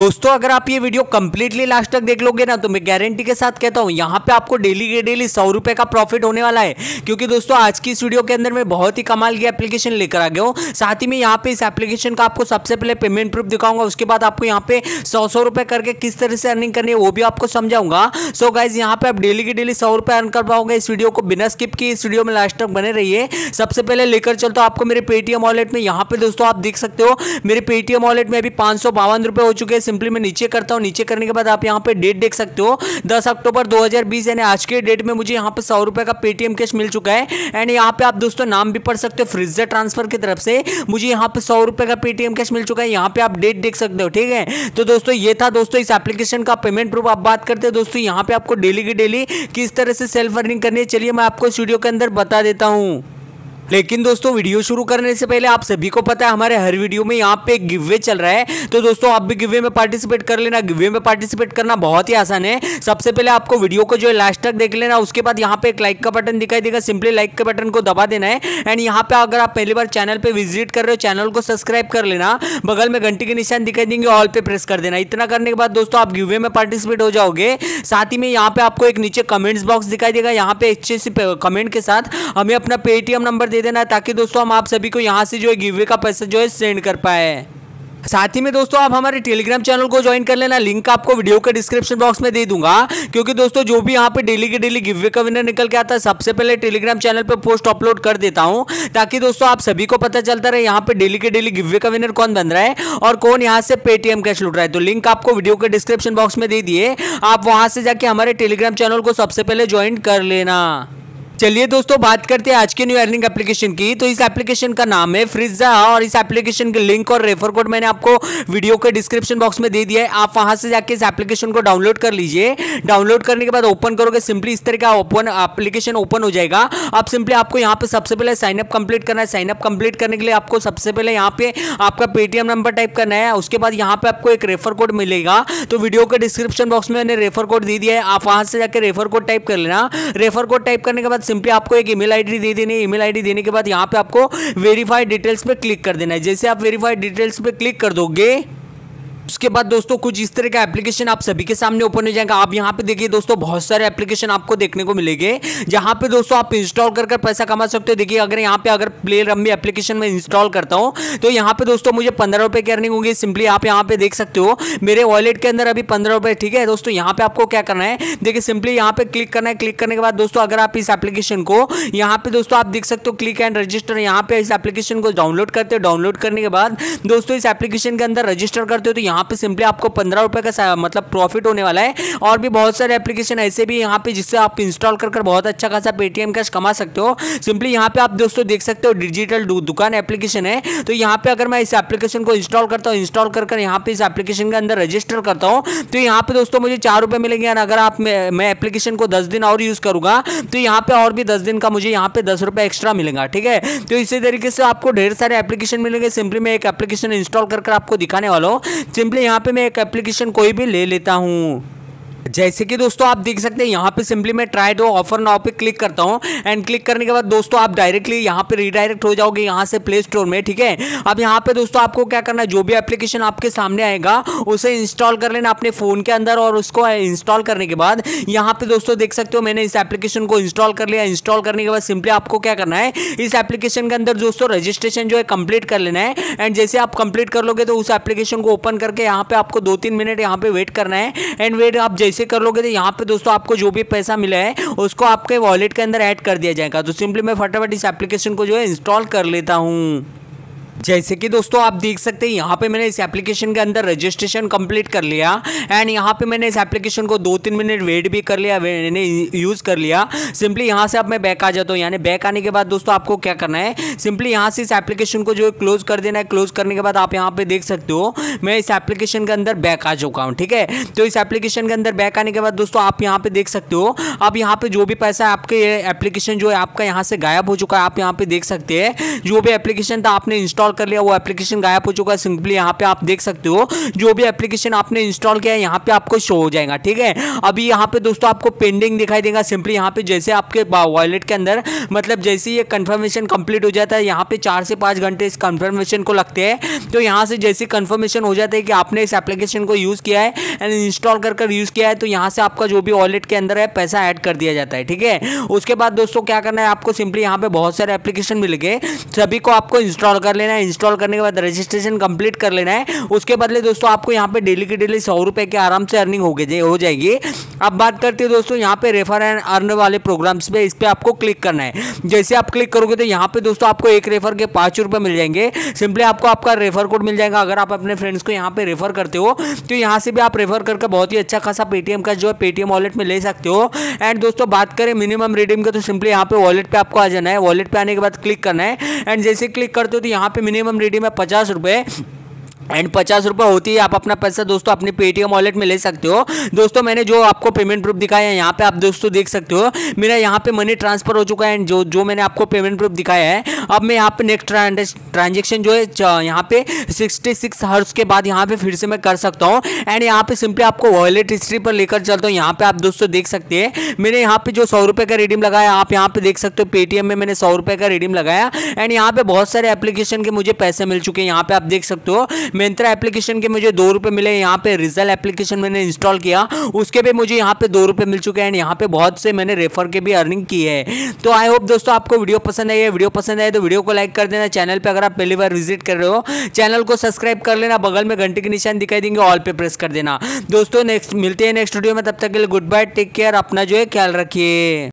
दोस्तों अगर आप ये वीडियो कंप्लीटली लास्ट तक देख लोगे ना तो मैं गारंटी के साथ कहता हूँ यहाँ पे आपको डेली के डेली 100 रुपए का प्रॉफिट होने वाला है। क्योंकि दोस्तों आज की इस वीडियो के अंदर मैं बहुत ही कमाल की एप्लीकेशन लेकर आ गया हूँ। साथ ही में यहाँ पे इस एप्लीकेशन का आपको सबसे पहले पेमेंट प्रूफ दिखाऊंगा, उसके बाद आपको यहाँ पे 100 रुपए करके किस तरह से अर्निंग करनी है वो भी आपको समझाऊंगा। सो गाइज यहाँ पे आप डेली के डेली 100 रुपए अर्न कर पाओगे। इस वीडियो को बिना स्किप किए इस वीडियो में लास्ट तक बने रहिए। सबसे पहले लेकर चलता हूँ आपको मेरे पेटीएम वॉलेट में। यहाँ पे दोस्तों आप देख सकते हो मेरे पेटीएम वॉलेट में अभी 552 रुपए हो चुके हैं। सिंपली मैं नीचे करता हूं, नीचे करने के बाद आप यहां पे डेट देख सकते हो 10 अक्टूबर 2020 यानी आज के डेट में मुझे यहां पे 100 रुपए का पेटीएम कैश मिल चुका है। एंड यहां पे आप दोस्तों नाम भी पढ़ सकते हो, फ्रिजर ट्रांसफर की तरफ से मुझे यहां पे 100 रुपए का पेटीएम कैश मिल चुका है। यहां पे आप डेट देख सकते हो, ठीक है। तो दोस्तों ये था दोस्तों इस एप्लीकेशन का पेमेंट प्रूफ। आप बात करते हैं दोस्तों यहां पे आपको डेली की डेली किस तरह से सेल्फ अर्निंग करनी है, चलिए मैं आपको इस वीडियो के अंदर बता देता हूं। लेकिन दोस्तों वीडियो शुरू करने से पहले आप सभी को पता है हमारे हर वीडियो में यहाँ पे एक गिव वे चल रहा है। तो दोस्तों आप भी गिव वे में पार्टिसिपेट कर लेना। गिव वे में पार्टिसिपेट करना बहुत ही आसान है। सबसे पहले आपको वीडियो को जो है लास्ट तक देख लेना, उसके बाद यहाँ पे एक लाइक का बटन दिखाई देगा, सिंपली लाइक के बटन को दबा देना है। एंड यहाँ पे अगर आप पहली बार चैनल पे विजिट कर रहे हो चैनल को सब्सक्राइब कर लेना, बगल में घंटी के निशान दिखाई देंगे ऑल पे प्रेस कर देना। इतना करने के बाद दोस्तों आप गिव वे में पार्टिसिपेट हो जाओगे। साथ ही में यहाँ पे आपको एक नीचे कमेंट्स बॉक्स दिखाई देगा, यहाँ पे अच्छे से कमेंट के साथ हमें अपना पेटीएम नंबर दे देना ताकि दोस्तों हम आप सभी को यहां से जो है गिववे का पैसा जो है सेंड कर पाए। साथ ही में दोस्तों आप हमारे टेलीग्राम चैनल को ज्वाइन कर लेना, लिंक आपको वीडियो के डिस्क्रिप्शन बॉक्स में दे दूंगा। क्योंकि दोस्तों जो भी यहाँ पे डेली के डेली गिववे का विनर निकल के आता है सबसे पहले टेलीग्राम चैनल पे पोस्ट अपलोड कर देता हूँ, ताकि दोस्तों आप सभी को पता चलता रहे यहाँ पे डेली के डेली गिववे का विनर कौन बन रहा है और कौन यहाँ से पेटीएम कैश लूट रहा है। तो लिंक आपको वीडियो के डिस्क्रिप्शन बॉक्स में दे दिए, आप वहां से जाके हमारे टेलीग्राम चैनल को सबसे पहले ज्वाइन कर लेना। चलिए दोस्तों बात करते हैं आज के न्यू अर्निंग एप्लीकेशन की। तो इस एप्लीकेशन का नाम है फ्रिजा और इस एप्लीकेशन के लिंक और रेफर कोड मैंने आपको वीडियो के डिस्क्रिप्शन बॉक्स में दे दिया है। आप वहां से जाके इस एप्लीकेशन को डाउनलोड कर लीजिए। डाउनलोड करने के बाद ओपन करोगे, सिंपली इस तरह का ओपन एप्लीकेशन ओपन हो जाएगा। अब सिंपली आपको यहाँ पे सबसे पहले साइनअप कंप्लीट करना है। साइनअप कंप्लीट करने के लिए आपको सबसे पहले यहाँ पे आपका पेटीएम नंबर टाइप करना है। उसके बाद यहाँ पे आपको एक रेफर कोड मिलेगा, तो वीडियो के डिस्क्रिप्शन बॉक्स में मैंने रेफर कोड दे दिया है, आप वहां से जाकर रेफर कोड टाइप कर लेना। रेफर कोड टाइप करने के बाद सिंपली आपको एक ईमेल आईडी दे देनी है। ईमेल आईडी देने के बाद यहाँ पे आपको वेरीफाइड डिटेल्स पे क्लिक कर देना है। जैसे आप वेरीफाइड डिटेल्स पे क्लिक कर दोगे उसके बाद दोस्तों कुछ इस तरह का एप्लीकेशन आप सभी के सामने ओपन हो जाएगा। आप यहाँ पे देखिए दोस्तों बहुत सारे एप्लीकेशन आपको देखने को मिलेंगे, जहाँ पे दोस्तों आप इंस्टॉल कर पैसा कमा सकते हो। देखिए अगर यहाँ पे अगर प्ले रम्मी एप्लीकेशन में इंस्टॉल करता हूँ तो यहाँ पे दोस्तों मुझे 15 रुपए की अर्निंग होगी। सिंपली आप यहाँ पे देख सकते हो मेरे वॉलेट के अंदर अभी 15 रुपए, ठीक है दोस्तों। यहाँ पे आपको क्या करना है, देखिए सिंपली यहाँ पे क्लिक करना है। क्लिक करने के बाद दोस्तों अगर आप इस एप्लीकेशन को यहाँ पे दोस्तों आप देख सकते हो क्लिक एंड रजिस्टर, यहाँ पे इस एप्लीकेशन को डाउनलोड करते हो। डाउनलोड करने के बाद दोस्तों इस एप्लीकेशन के अंदर रजिस्टर करते हो तो यहाँ पे सिंपली आपको 15 रुपए का मतलब प्रॉफिट होने वाला है। और भी बहुत सारे एप्लीकेशन ऐसे भी यहाँ पे जिससे आप इंस्टॉल कर बहुत अच्छा खासा पेटीएम कैश कमा सकते हो। सिंपली यहाँ पे आप दोस्तों देख सकते हो डिजिटल दुकान एप्लीकेशन है। तो यहाँ पे अगर मैं इस एप्लीकेशन को इंस्टॉल करता हूँ, इंस्टॉल कर यहाँ पे इस एप्लीकेशन के अंदर रजिस्टर करता हूँ तो यहाँ पे दोस्तों मुझे 4 रुपए मिलेंगे। अगर आप मैं एप्लीकेशन को 10 दिन और यूज करूंगा तो यहाँ पे और भी 10 दिन का मुझे यहाँ पे 10 रुपए एक्स्ट्रा मिलेगा, ठीक है। तो इसी तरीके से आपको ढेर सारे एप्लीकेशन मिलेंगे। सिंपली मैं एक एप्लीकेशन इंस्टॉल कर आपको दिखाने वाला हूँ। सिंपली यहाँ पे मैं एक एप्लीकेशन कोई भी ले लेता हूँ। जैसे कि दोस्तों आप देख सकते हैं यहाँ पे सिंपली मैं ट्राई डू ऑफर नाउ पे क्लिक करता हूँ। एंड क्लिक करने के बाद दोस्तों आप डायरेक्टली यहाँ पे रीडायरेक्ट हो जाओगे यहाँ से प्ले स्टोर में, ठीक है। अब यहाँ पे दोस्तों आपको क्या करना है, जो भी एप्लीकेशन आपके सामने आएगा उसे इंस्टॉल कर लेना अपने फोन के अंदर। और उसको इंस्टॉल करने के बाद यहाँ पे दोस्तों देख सकते हो मैंने इस एप्लीकेशन को इंस्टॉल कर लिया। इंस्टॉल करने के बाद सिंपली आपको क्या करना है, इस एप्लीकेशन के अंदर दोस्तों रजिस्ट्रेशन जो है कंप्लीट कर लेना है। एंड जैसे आप कंप्लीट कर लोगे तो उस एप्लीकेशन को ओपन करके यहाँ पे आपको 2-3 मिनट यहाँ पे वेट करना है। एंड वेट आप जैसे कर लोगे तो यहाँ पे दोस्तों आपको जो भी पैसा मिला है उसको आपके वॉलेट के अंदर ऐड कर दिया जाएगा। तो सिंपली मैं फटाफट इस एप्लीकेशन को जो है इंस्टॉल कर लेता हूँ। जैसे कि दोस्तों आप देख सकते हैं यहाँ पे मैंने इस एप्लीकेशन के अंदर रजिस्ट्रेशन कंप्लीट कर लिया। एंड यहाँ पे मैंने इस एप्लीकेशन को 2-3 मिनट वेट भी कर लिया, मैंने यूज़ कर लिया। सिंपली यहाँ से अब मैं बैक आ जाता हूँ। यानी बैक आने के बाद दोस्तों आपको क्या करना है, सिंपली यहाँ से इस एप्लीकेशन को जो है क्लोज कर देना है। क्लोज करने के बाद आप यहाँ पे देख सकते हो मैं इस एप्लीकेशन के अंदर बैक आ चुका हूँ, ठीक है। तो इस एप्लीकेशन के अंदर बैक आने के बाद दोस्तों आप यहाँ पे देख सकते हो अब यहाँ पे जो भी पैसा आपके एप्लीकेशन जो है आपका यहाँ से गायब हो चुका है। आप यहाँ पे देख सकते हैं जो भी एप्लीकेशन था आपने इंस्टॉल कर लिया वो एप्लीकेशन गायब हो चुका है। सिंपली यहाँ पे आप देख सकते हो जो भी एप्लीकेशन आपने इंस्टॉल किया है यहाँ पे आपको शो हो जाएगा। ठीक है, अभी यहाँ पे दोस्तों आपको पेंडिंग दिखाई देगा। सिंपली यहाँ पे जैसे आपके वॉलेट के अंदर मतलब जैसे ये कंफर्मेशन कंप्लीट हो जाता है, यहाँ पे 4 से 5 घंटे इस कंफर्मेशन को लगते हैं। तो यहाँ से जैसे कंफर्मेशन हो जाता है कि आपने इस एप्लीकेशन को यूज़ किया है एंड इंस्टॉल कर यूज़ किया है, तो यहाँ से आपका जो भी वॉलेट के अंदर है पैसा ऐड कर दिया जाता है। ठीक है, उसके बाद दोस्तों क्या करना है आपको, सिंपली यहाँ पे बहुत सारे एप्लीकेशन मिल गए, सभी को आपको इंस्टॉल कर लेना है। इंस्टॉल करने के बाद रजिस्ट्रेशन कंप्लीट कर लेना है। उसके बदले दोस्तों आपको यहाँ पे डेली की डेली 100 रुपए के आराम से अर्निंग हो जाएगी। अब बात करते हैं दोस्तों यहाँ पे रेफर एंड अर्न वाले प्रोग्राम्स पे, इस पे आपको क्लिक करना है। जैसे आप क्लिक करोगे तो यहाँ पे दोस्तों आपको एक रेफर के 5 रुपए मिल जाएंगे। सिंपली आपको आपका रेफर कोड मिल जाएगा। अगर आप अपने फ्रेंड्स को यहाँ पे रेफर करते हो तो यहाँ से भी आप रेफर करके बहुत ही अच्छा खासा पेटीएम का जो है पेटीएम वॉलेट में ले सकते हो। एंड दोस्तों बात करें मिनिमम रिडीम का, तो सिंपली यहाँ पे वॉलेट पे आपको आ जाना है। वॉलेट पे आने के बाद क्लिक करना है एंड जैसे क्लिक करते हो तो यहाँ पे मिनिमम रिडीम है 50 रुपए एंड 50 रुपये होती है। आप अपना पैसा दोस्तों अपने पेटीएम वॉलेट में ले सकते हो। दोस्तों मैंने जो आपको पेमेंट प्रूफ दिखाया है यहाँ पे आप दोस्तों देख सकते हो मेरा यहाँ पे मनी ट्रांसफर हो चुका है। एंड जो मैंने आपको पेमेंट प्रूफ दिखाया है, अब मैं यहाँ पे नेक्स्ट ट्रांजेक्शन जो है यहाँ पे 66 हर्ट्ज के बाद यहाँ पे फिर से मैं कर सकता हूँ। एंड यहाँ पे सिंपली आपको वॉलेट हिस्ट्री पर लेकर चलता हूँ। यहाँ पे आप दोस्तों देख सकते हैं मैंने यहाँ पे जो 100 रुपये का रिडीम लगाया, आप यहाँ पे देख सकते हो पेटीएम में मैंने 100 रुपये का रिडीम लगाया। एंड यहाँ पे बहुत सारे एप्लीकेशन के मुझे पैसे मिल चुके हैं। यहाँ पे आप देख सकते हो मिंत्रा एप्लीकेशन के मुझे 2 रुपए मिले। यहाँ पे रिजल एप्लीकेशन मैंने इंस्टॉल किया, उसके भी मुझे यहाँ पे 2 रुपए मिल चुके हैं। यहाँ पे बहुत से मैंने रेफर के भी अर्निंग की है। तो आई होप दोस्तों आपको वीडियो पसंद आई है। वीडियो पसंद आए तो वीडियो को लाइक कर देना। चैनल पे अगर आप पहली बार विजिट कर रहे हो चैनल को सब्सक्राइब कर लेना। बगल में घंटे के निशान दिखाई देंगे, ऑल पे प्रेस कर देना। दोस्तों नेक्स्ट मिलते हैं नेक्स्ट वीडियो में, तब तक के लिए गुड बाय, टेक केयर, अपना जो है ख्याल रखिए।